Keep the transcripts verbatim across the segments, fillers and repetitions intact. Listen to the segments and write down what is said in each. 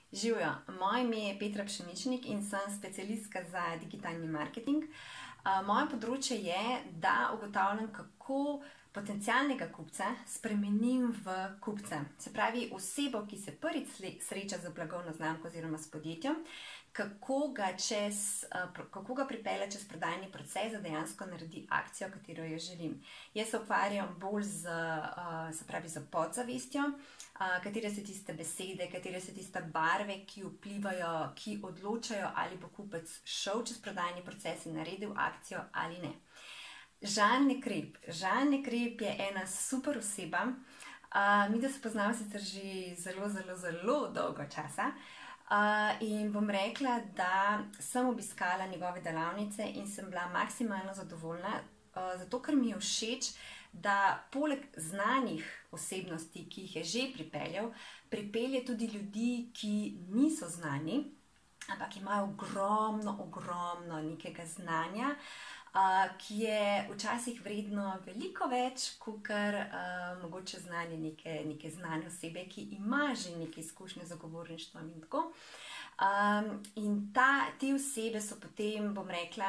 Živjo, moje ime je Petra Pšeničnik in sem specialistka za digitalni marketing. Moje področje je, da ugotavljam, kako potencialnega kupca spremenim v kupca. Se pravi, osebo, ki se prvič sreča z blagovno znamko oziroma s podjetjem, kako ga, čez, kako ga pripelje čez prodajni proces, da dejansko naredi akcijo, katero jo želim. Jaz se ukvarjam bolj z, se pravi, z podzavestjo, katere so tiste besede, katere so tiste barve, ki vplivajo, ki odločajo, ali bo kupec šel čez prodajni proces in naredil akcijo ali ne. Žan Nekrep. Žan Nekrep je ena super oseba. Mi da se poznamo sicer že zelo, zelo, zelo dolgo časa. In bom rekla, da sem obiskala njegove delavnice in sem bila maksimalno zadovoljna, zato ker mi je všeč, da poleg znanih osebnosti, ki jih je že pripeljal, pripelje tudi ljudi, ki niso znani, ampak imajo ogromno, ogromno nekega znanja, ki je včasih vredno veliko več, kakor mogoče znanje neke, neke znane osebe, ki ima že neke izkušnje z govorništvom in tako. In ta, te osebe so potem, bom rekla,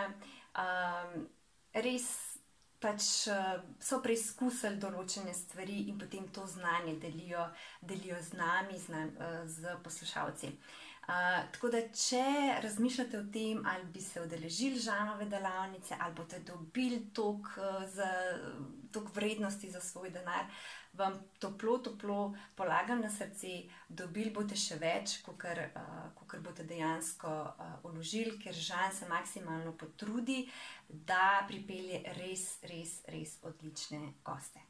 res pač so preizkusili določene stvari in potem to znanje delijo, delijo z nami, z, nam, z poslušalci. Uh, tako da, če razmišljate o tem, ali bi se udeležili Žanove delavnice, ali boste dobili toliko uh, vrednosti za svoj denar, vam toplo, toplo polagam na srce, dobili boste še več, kakor uh, boste dejansko uh, vložili, ker Žan se maksimalno potrudi, da pripelje res, res, res odlične goste.